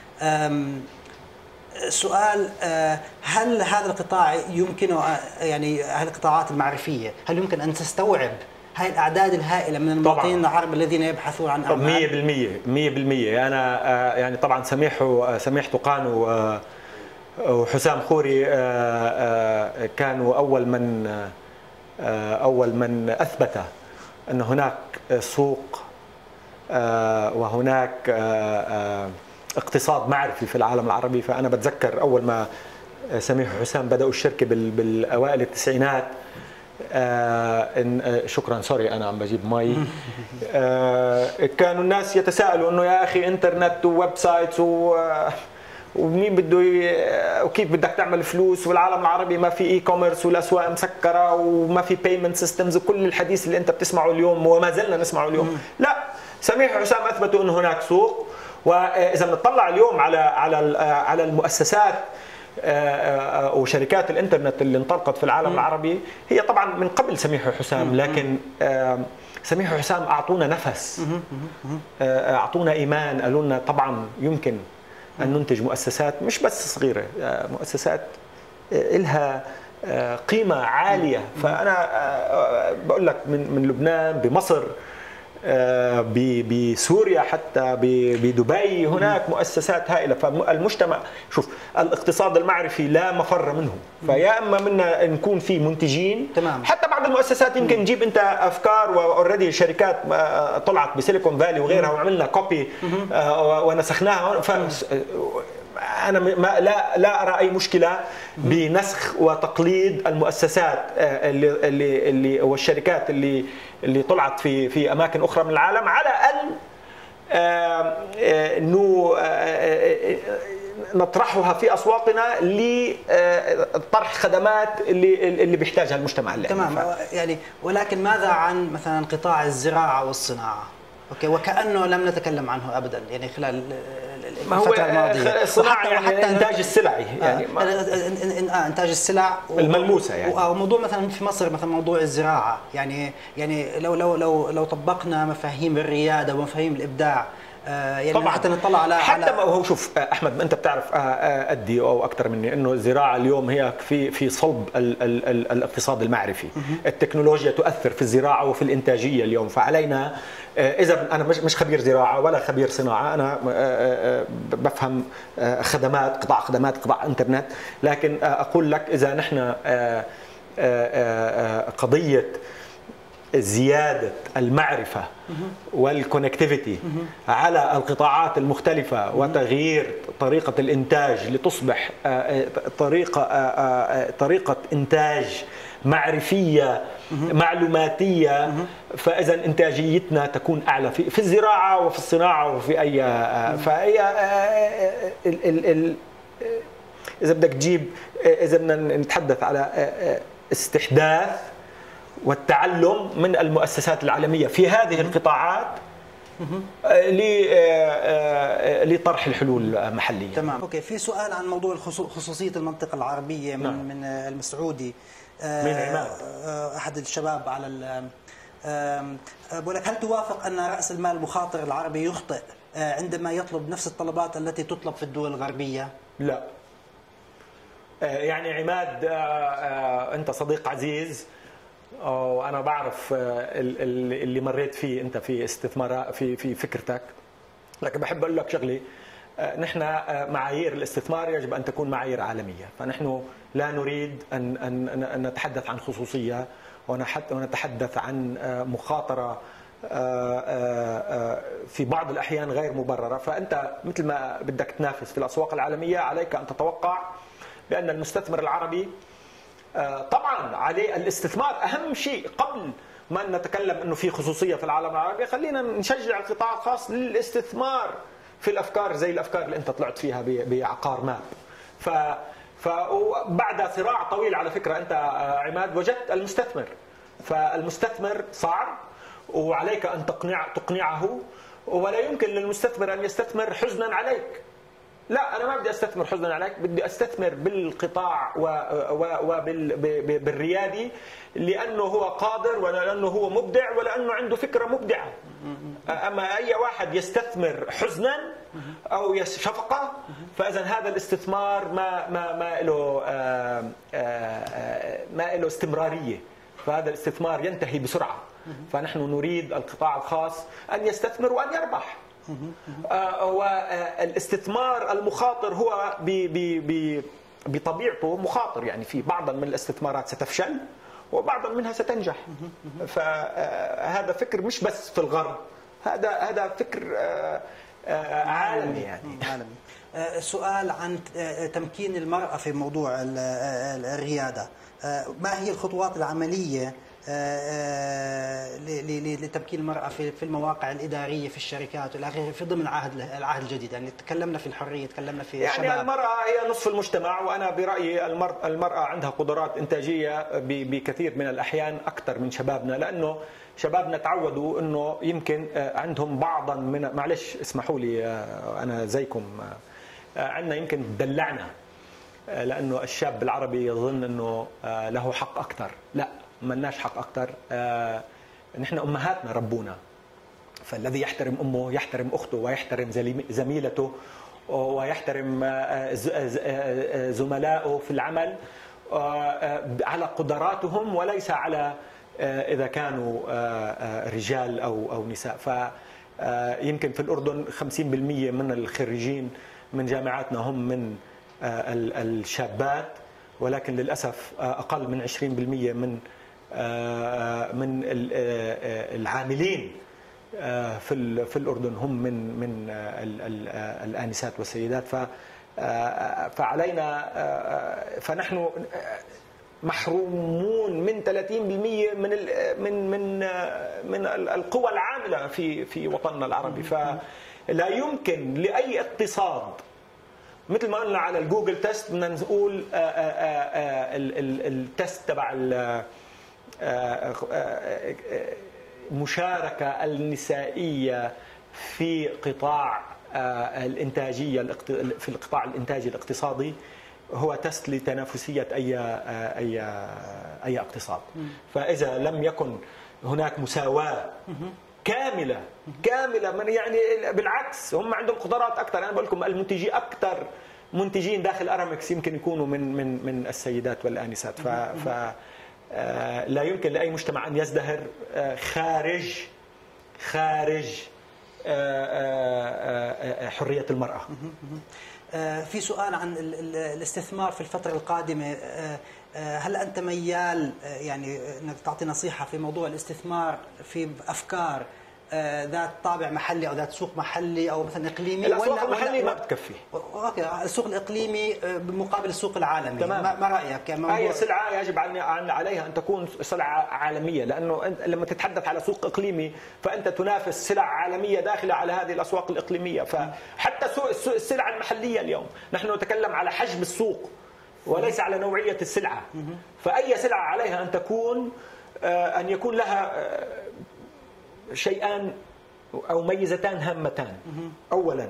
سؤال، هل هذا القطاع يمكن، يعني هذه القطاعات المعرفية هل يمكن أن تستوعب هاي الأعداد الهائلة من المواطنين العرب الذين يبحثون عن أعمال؟ مية بالمية مية بالمية. أنا يعني طبعا سميح سميح طقان وحسام خوري كانوا أول من أول من أثبت أن هناك سوق وهناك اقتصاد معرفي في العالم العربي. فأنا بتذكر أول ما سميح وحسام بدأوا الشركة بالأوائل التسعينات، آه شكرا سوري أنا عم بجيب مي، آه كانوا الناس يتساءلوا إنه يا أخي إنترنت وويب سايتس ومين بده وكيف بدك تعمل فلوس، والعالم العربي ما في اي كوميرس والاسواق مسكره وما في بيمنت سيستمز وكل الحديث اللي انت بتسمعه اليوم وما زلنا نسمعه اليوم. مم. لا، سميح وحسام اثبتوا انه هناك سوق. واذا بنطلع اليوم على على على المؤسسات وشركات الانترنت اللي انطلقت في العالم م. العربي، هي طبعا من قبل سميح وحسام، لكن سميح وحسام اعطونا نفس، اعطونا ايمان، قالوا لنا طبعا يمكن ان ننتج مؤسسات مش بس صغيره، مؤسسات لها قيمه عاليه. فانا بقول لك من من لبنان، بمصر، بسوريا، حتى بدبي هناك مؤسسات هائله. فالمجتمع، شوف، الاقتصاد المعرفي لا مفر منه، فيا اما منا نكون في منتجين تمام. حتى بعض المؤسسات يمكن نجيب انت افكار واوريدي شركات طلعت بسيليكون فالي وغيرها وعملنا كوبي ونسخناها. أنا ما لا لا أرى أي مشكلة بنسخ وتقليد المؤسسات اللي اللي اللي والشركات اللي اللي طلعت في في أماكن أخرى من العالم، على أن إنه نطرحها في اسواقنا لطرح خدمات اللي اللي بيحتاجها المجتمع اللي تمام. يعني ولكن ماذا عن مثلا قطاع الزراعه والصناعه؟ اوكي، وكانه لم نتكلم عنه ابدا يعني خلال الفتره الماضيه. الصناعه يعني الانتاج السلعي يعني آه انتاج السلع الملموسه يعني. وموضوع مثلا في مصر مثلا موضوع الزراعه، يعني يعني لو لو لو لو طبقنا مفاهيم الرياده ومفاهيم الابداع يعني طبعا حتى نطلع على حتى ما هو شوف احمد، انت بتعرف قدي او اكثر مني انه الزراعه اليوم هي في في صلب ال ال ال الاقتصاد المعرفي. التكنولوجيا تؤثر في الزراعه وفي الانتاجيه اليوم، فعلينا اذا انا مش مش خبير زراعه ولا خبير صناعه، انا بفهم خدمات، قطاع خدمات، قطاع انترنت، لكن اقول لك اذا نحن قضيه زيادة المعرفة والكونكتيفيتي على القطاعات المختلفة وتغيير طريقة الإنتاج لتصبح طريقة طريقة إنتاج معرفية معلوماتية، فإذا إنتاجيتنا تكون أعلى في في الزراعة وفي الصناعة وفي أي فهي إذا بدك تجيب، إذا بدنا نتحدث على استحداث والتعلم من المؤسسات العالمية في هذه القطاعات لطرح الحلول محليا. تمام. اوكي، في سؤال عن موضوع خصوصية المنطقة العربية من نعم. من المسعودي، من عماد احد الشباب على ال بقول لك: هل توافق ان رأس المال المخاطر العربي يخطئ عندما يطلب نفس الطلبات التي تطلب في الدول الغربية؟ لا. يعني عماد انت صديق عزيز، وانا بعرف اللي مريت فيه انت في استثمار في في فكرتك، لكن بحب اقول لك شغله: نحن معايير الاستثمار يجب ان تكون معايير عالميه، فنحن لا نريد ان ان نتحدث عن خصوصيه ونتحدث عن مخاطره في بعض الاحيان غير مبرره. فانت مثل ما بدك تنافس في الاسواق العالميه عليك ان تتوقع بان المستثمر العربي طبعا عليه الاستثمار اهم شيء. قبل ما نتكلم انه في خصوصيه في العالم العربي، خلينا نشجع القطاع الخاص للاستثمار في الافكار زي الافكار اللي انت طلعت فيها بعقار ماب. ف فبعد صراع طويل على فكره انت عماد وجدت المستثمر، فالمستثمر صعب وعليك ان تقنع تقنعه، ولا يمكن للمستثمر ان يستثمر حزنا عليك. لا، انا ما بدي استثمر حزنا عليك، بدي استثمر بالقطاع وبالريادي لانه هو قادر ولانه هو مبدع ولانه عنده فكره مبدعه. اما اي واحد يستثمر حزنا او شفقه، فاذا هذا الاستثمار ما ما ما له ما له استمراريه، فهذا الاستثمار ينتهي بسرعه. فنحن نريد القطاع الخاص ان يستثمر وان يربح. والاستثمار المخاطر هو بطبيعته مخاطر، يعني في بعضا من الاستثمارات ستفشل وبعضا منها ستنجح. فهذا فكر مش بس في الغرب، هذا هذا فكر عالمي يعني عالمي. سؤال عن تمكين المرأة في موضوع الريادة، ما هي الخطوات العملية لتمكين المرأة في المواقع الإدارية في الشركات والى اخره في ضمن العهد العهد الجديد؟ يعني تكلمنا في الحرية، تكلمنا في يعني الشباب. المرأة هي نصف المجتمع، وأنا برأيي المرأة عندها قدرات إنتاجية بكثير من الأحيان أكثر من شبابنا، لأنه شبابنا تعودوا أنه يمكن عندهم بعضا من، معلش اسمحوا لي أنا زيكم، عندنا يمكن دلعنا لأنه الشاب العربي يظن أنه له حق أكثر. لا، ما لناش حق أكثر. آه، نحن أمهاتنا ربونا، فالذي يحترم أمه يحترم أخته ويحترم زميلته ويحترم زملائه في العمل على قدراتهم وليس على إذا كانوا رجال أو أو نساء. فيمكن في الأردن خمسين بالمئة من الخريجين من جامعاتنا هم من الشابات، ولكن للأسف أقل من عشرين بالمئة من من العاملين في في الأردن هم من من الآنسات والسيدات. فعلينا فنحن محرومون من ثلاثين بالمئة من من من من القوى العاملة في في وطننا العربي. فلا يمكن لأي اقتصاد مثل ما قلنا على الجوجل تيست بدنا نقول التيست تبع المشاركة النسائية في قطاع الإنتاجية في القطاع الإنتاجي الاقتصادي هو تست لتنافسية أي أي أي اقتصاد. فإذا لم يكن هناك مساواة كاملة كاملة من يعني بالعكس هم عندهم قدرات أكثر. أنا بقول لكم المنتجي أكثر منتجين داخل أرامكس يمكن يكونوا من من من السيدات والآنسات. ف ف لا يمكن لأي مجتمع أن يزدهر خارج خارج حرية المرأة. في سؤال عن الاستثمار في الفترة القادمة، هل أنت ميال يعني أنك تعطي نصيحة في موضوع الاستثمار في أفكار ذات طابع محلي أو ذات سوق محلي أو مثلا إقليمي؟ الأسواق المحلية ما بتكفي. أوكي، السوق الإقليمي بمقابل السوق العالمي. تمام. ما رأيك؟ يعني أي سلعة يجب عليها أن تكون سلعة عالمية، لأنه لما تتحدث على سوق إقليمي فأنت تنافس سلع عالمية داخلة على هذه الأسواق الإقليمية. فحتى السلع المحلية اليوم نحن نتكلم على حجم السوق وليس على نوعية السلعة. فأي سلعة عليها أن تكون أن يكون لها شيئان أو ميزتان هامتان. أولا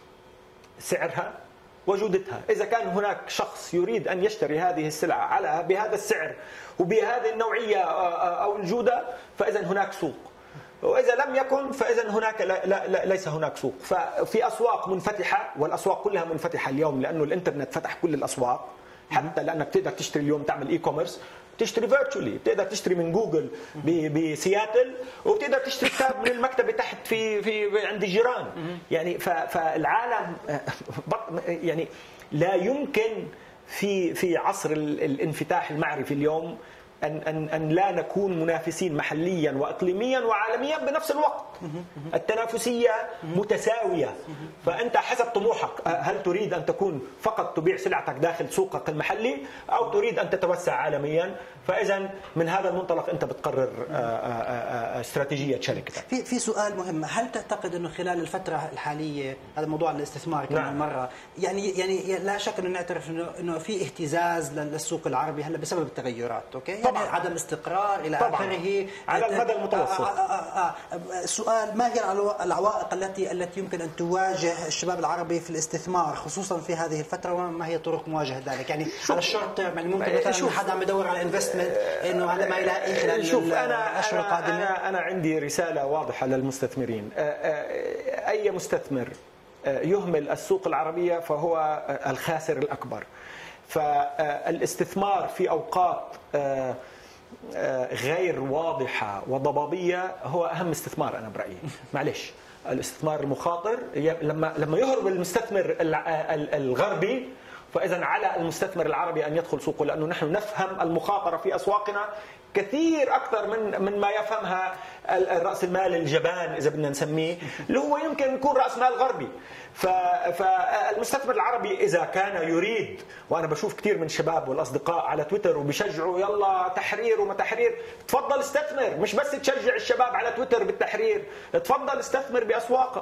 سعرها وجودتها. إذا كان هناك شخص يريد أن يشتري هذه السلعة على بهذا السعر وبهذه النوعية أو الجودة فإذا هناك سوق، وإذا لم يكن فإذا هناك لا لا ليس هناك سوق. ففي أسواق منفتحة، والأسواق كلها منفتحة اليوم لأنه الإنترنت فتح كل الأسواق، حتى لأنك تقدر تشتري اليوم تعمل إي كوميرس، تشتري فيرتشولي، بتقدر تشتري من جوجل بسياتل وبتقدر تشتري كتاب من المكتبة تحت في في عند الجيران. يعني فالعالم يعني لا يمكن في في عصر الانفتاح المعرفي اليوم أن أن أن لا نكون منافسين محليا وإقليميا وعالميا بنفس الوقت. التنافسية متساوية، فأنت حسب طموحك، هل تريد أن تكون فقط تبيع سلعتك داخل سوقك المحلي أو تريد أن تتوسع عالميا؟ فإذا من هذا المنطلق أنت بتقرر استراتيجية شركتك. في في سؤال مهم، هل تعتقد أنه خلال الفترة الحالية هذا موضوع الاستثمار كمان نعم. مرة يعني يعني لا شك أنه نعترف إنه إنه في اهتزاز للسوق العربي هلا بسبب التغيرات، أوكي؟ طبعا. يعني عدم استقرار إلى طبعا. آخره على المدى المتوسط. آه آه آه السؤال، ما هي العوائق التي التي يمكن أن تواجه الشباب العربي في الاستثمار خصوصا في هذه الفترة، وما هي طرق مواجهة ذلك؟ يعني على الشورت تيرم، يعني ممكن مثلا حدا عم يدور على انفستمنت انه هذا ما يلاقي خلال شوف الاشهر القادمة. أنا أنا عندي رسالة واضحة للمستثمرين. أي مستثمر يهمل السوق العربية فهو الخاسر الأكبر. فالاستثمار في أوقات غير واضحة وضبابية هو أهم استثمار أنا برأيي. معلش، الاستثمار المخاطر لما لما يهرب المستثمر الغربي فإذا على المستثمر العربي أن يدخل سوقه، لأنه نحن نفهم المخاطرة في أسواقنا كثير أكثر من من ما يفهمها الرأس المال الجبان إذا بدنا نسميه، اللي هو يمكن يكون رأس مال غربي. فالمستثمر العربي إذا كان يريد، وأنا بشوف كثير من الشباب والأصدقاء على تويتر وبيشجعوا يلا تحرير وما تحرير، تفضل استثمر، مش بس تشجع الشباب على تويتر بالتحرير، تفضل استثمر بأسواقك.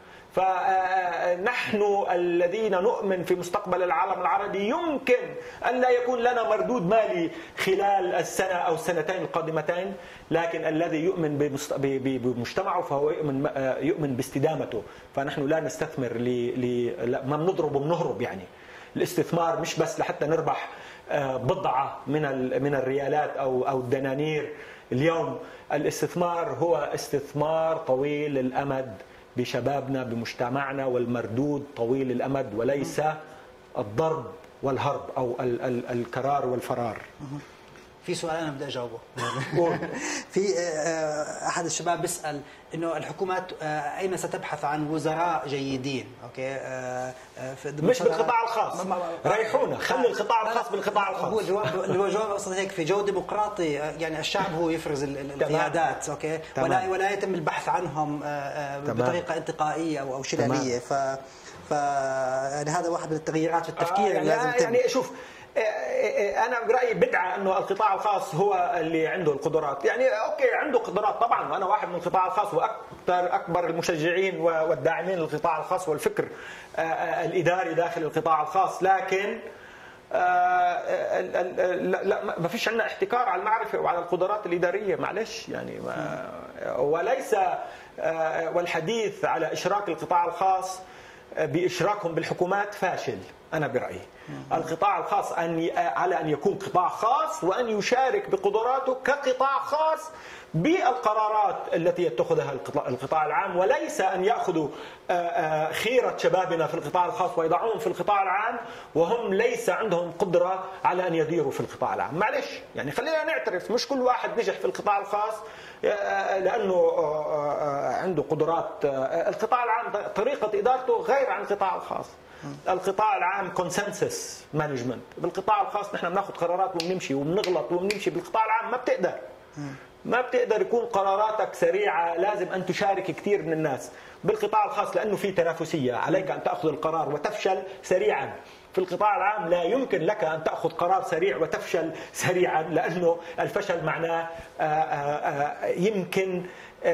فنحن الذين نؤمن في مستقبل العالم العربي يمكن أن لا يكون لنا مردود مالي خلال السنة أو السنتين القادمتين، لكن الذي يؤمن بمجتمعه فهو يؤمن يؤمن باستدامته. فنحن لا نستثمر ل ما بنضرب بنهرب. يعني الاستثمار مش بس لحتى نربح بضعة من من الريالات أو أو الدنانير. اليوم الاستثمار هو استثمار طويل الأمد بشبابنا بمجتمعنا، والمردود طويل الأمد وليس الضرب والهرب أو ال ال الكرار والفرار. في سؤال أنا بدي أجاوبه. في أحد الشباب بيسأل إنه الحكومات أين ستبحث عن وزراء جيدين؟ أوكي، مش بالقطاع الخاص، ريحونا، خلي القطاع الخاص بالقطاع الخاص. هو الجواب أصلا هيك، في جو ديمقراطي يعني الشعب هو يفرز القيادات، أوكي، ولا ولا يتم البحث عنهم بطريقة انتقائية أو أو شلالية. ف ف يعني هذا واحد من التغييرات في التفكير. آه يعني, لازم يعني شوف، انا برايي بدعه انه القطاع الخاص هو اللي عنده القدرات، يعني اوكي عنده قدرات طبعا، وانا واحد من القطاع الخاص واكثر اكبر المشجعين والداعمين للقطاع الخاص والفكر الاداري داخل القطاع الخاص، لكن لا ما فيش عندنا احتكار على المعرفه وعلى القدرات الاداريه، معلش يعني ما وليس والحديث على اشراك القطاع الخاص بإشراكهم بالحكومات فاشل. أنا برأيي القطاع الخاص أن على أن يكون قطاع خاص وأن يشارك بقدراته كقطاع خاص بالقرارات التي يتخذها القطاع العام، وليس أن يأخذوا خيرة شبابنا في القطاع الخاص ويضعوهم في القطاع العام وهم ليس عندهم قدرة على أن يديروا في القطاع العام. معلش يعني خلينا نعترف، مش كل واحد نجح في القطاع الخاص لأنه عنده قدرات. القطاع العام طريقة إدارته غير عن القطاع الخاص. القطاع العام كونسنسس مانجمنت، بالقطاع الخاص نحن بناخذ قرارات وبنمشي وبنغلط وبنمشي، بالقطاع العام ما بتقدر ما بتقدر يكون قراراتك سريعة، لازم أن تشارك كثير من الناس. بالقطاع الخاص لأنه في تنافسية عليك أن تأخذ القرار وتفشل سريعا. في القطاع العام لا يمكن لك أن تأخذ قرار سريع وتفشل سريعا، لأنه الفشل معناه يمكن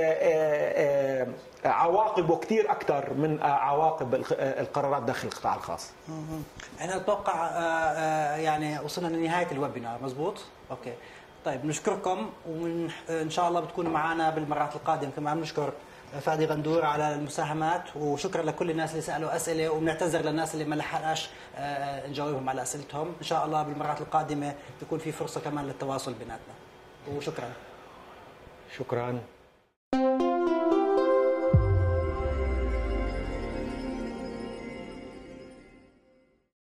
عواقبه كثير أكثر من عواقب القرارات داخل القطاع الخاص. احنا نتوقع يعني وصلنا لنهاية الويبينار، مزبوط؟ اوكي طيب، نشكركم وان شاء الله بتكونوا معنا بالمرات القادمه. كمان نشكر فادي غندور على المساهمات، وشكرا لكل الناس اللي سالوا اسئله، وبنعتذر للناس اللي ما لحقناش نجاوبهم على اسئلتهم. ان شاء الله بالمرات القادمه بيكون في فرصه كمان للتواصل بيناتنا، وشكرا. شكرا.